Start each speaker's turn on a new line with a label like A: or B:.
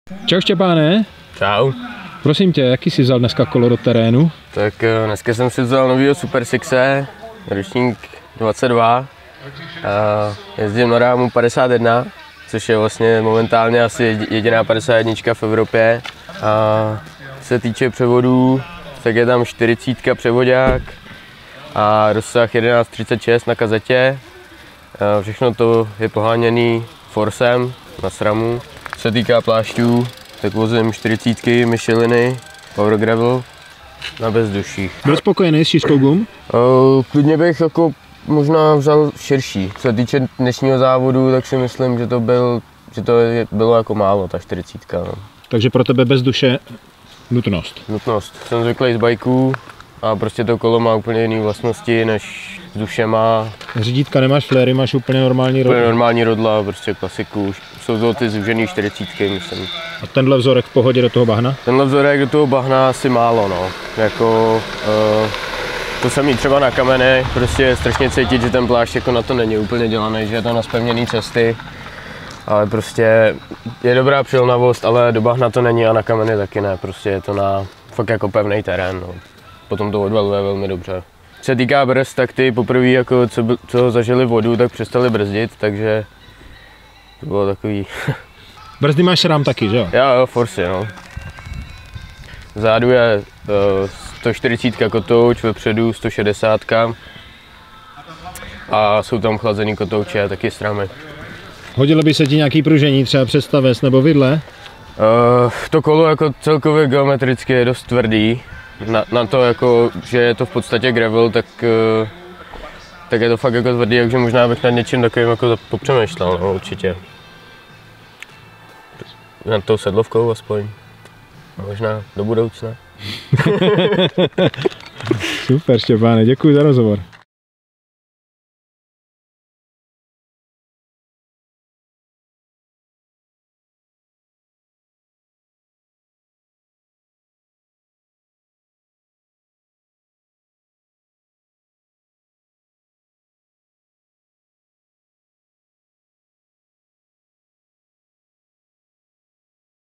A: Čau Štěpáne.
B: Čau.
A: Prosím tě, jaký jsi vzal dneska kolo do terénu?
B: Tak dneska jsem si vzal novýho Super Sixe, ročník 22. A jezdím na rámu 51, což je vlastně momentálně asi jediná 51 v Evropě. A se týče převodů, tak je tam 40 převodák a rozsah 1136 na kazetě. Všechno to je poháněný Forsem na SRAMu. Co se týká plášťů, tak vozím 40 Micheliny Power Gravel na bezduších.
A: Byl spokojený s čískou gum?
B: Klidně bych jako možná vzal širší. Co se týče dnešního závodu, tak si myslím, že to bylo jako málo, ta 40. No.
A: Takže pro tebe bez duše nutnost?
B: Nutnost. Jsem zvyklý z bajků a prostě to kolo má úplně jiné vlastnosti, než s duše má.
A: Řídítka nemáš fléry, máš úplně normální rodla?
B: Úplně normální rodla, prostě klasiku. Jsou to ty zúžený 40, myslím.
A: A tenhle vzorek v pohodě do toho bahna?
B: Tenhle vzorek do toho bahna asi málo, no. Jako, to samý třeba na kamene, prostě je strašně cítit, že ten plášť jako na to není úplně dělaný, že je to na zpevněný cesty. Ale prostě je dobrá přilnavost, ale do bahna to není a na kameny taky ne, prostě je to na fakt jako pevný terén, no. Potom to odvaluje velmi dobře. Co se týká brzd, tak ty poprvé, jako co zažili vodu, tak přestali brzdit, takže to bylo takový.
A: Brzdy máš SRAM taky, že jo?
B: Jo, Forsy, no. Vzadu je 140 kotouč, vepředu 160 a jsou tam chlazený kotouče, taky SRAMy.
A: Hodilo by se ti nějaký pružení, třeba představes nebo vidle?
B: To kolo jako celkově geometricky je dost tvrdý. Na to, jako, že je to v podstatě gravel, tak je to fakt jako tvrdý, takže možná bych nad něčím takovým jako popřemýšlel, no, určitě. Nad tou sedlovkou aspoň. Možná do budoucna.
A: Super Štěpáne, děkuji za rozhovor.